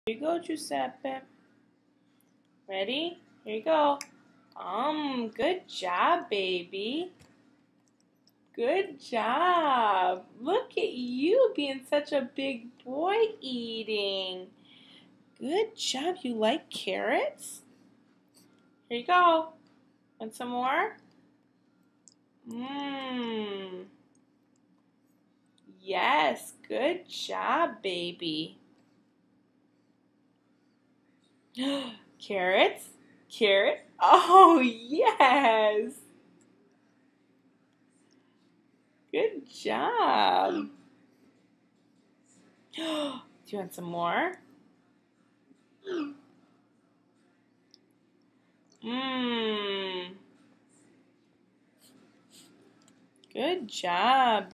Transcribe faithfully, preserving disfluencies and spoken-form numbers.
Here you go, Giuseppe. Ready? Here you go. Um, good job, baby. Good job. Look at you being such a big boy eating. Good job. You like carrots? Here you go. Want some more? Mmm. Yes, good job, baby. Carrots? Carrot? Oh, yes. Good job. Do you want some more? Mmm. Good job.